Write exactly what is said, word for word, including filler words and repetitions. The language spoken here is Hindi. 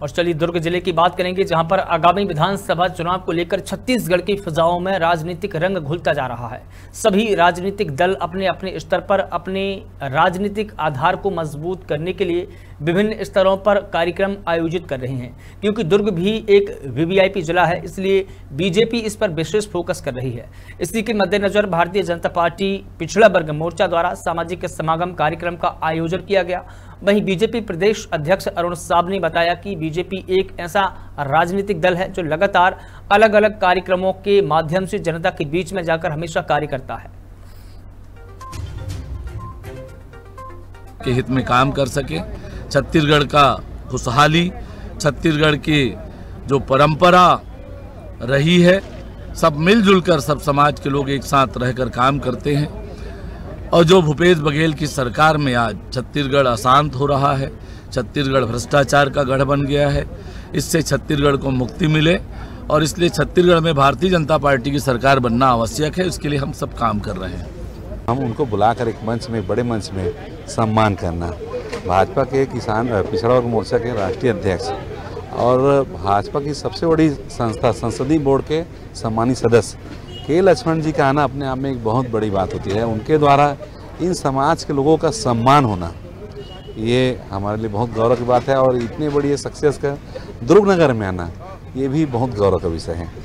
और चलिए दुर्ग जिले की बात करेंगे, जहां पर आगामी विधानसभा चुनाव को लेकर छत्तीसगढ़ की फिजाओं में राजनीतिक रंग घुलता जा रहा है। सभी राजनीतिक दल अपने अपने स्तर पर अपने राजनीतिक आधार को मजबूत करने के लिए विभिन्न स्तरों पर कार्यक्रम आयोजित कर रहे हैं। क्योंकि दुर्ग भी एक वीवीआईपी जिला है, इसलिए बीजेपी इस पर विशेष फोकस कर रही है। इसी के मद्देनजर भारतीय जनता पार्टी पिछड़ा वर्ग मोर्चा द्वारा सामाजिक समागम कार्यक्रम का आयोजन किया गया। वहीं बीजेपी प्रदेश अध्यक्ष अरुण साब ने बताया कि बीजेपी एक ऐसा राजनीतिक दल है जो लगातार अलग अलग कार्यक्रमों के माध्यम से जनता के बीच में जाकर हमेशा कार्य करता है के हित में काम कर सके। छत्तीसगढ़ का खुशहाली, छत्तीसगढ़ की जो परंपरा रही है, सब मिलजुल कर सब समाज के लोग एक साथ रहकर काम करते हैं। और जो भूपेश बघेल की सरकार में आज छत्तीसगढ़ अशांत हो रहा है, छत्तीसगढ़ भ्रष्टाचार का गढ़ बन गया है, इससे छत्तीसगढ़ को मुक्ति मिले और इसलिए छत्तीसगढ़ में भारतीय जनता पार्टी की सरकार बनना आवश्यक है। इसके लिए हम सब काम कर रहे हैं। हम उनको बुलाकर एक मंच में, बड़े मंच में सम्मान करना। भाजपा के किसान पिछड़ा वर्ग मोर्चा के राष्ट्रीय अध्यक्ष और भाजपा की सबसे बड़ी संस्था संसदीय बोर्ड के सम्मानित सदस्य के लक्ष्मण जी का आना अपने आप में एक बहुत बड़ी बात होती है। उनके द्वारा इन समाज के लोगों का सम्मान होना, ये हमारे लिए बहुत गौरव की बात है। और इतनी बड़ी सक्सेस का दुर्ग नगर में आना, ये भी बहुत गौरव का विषय है।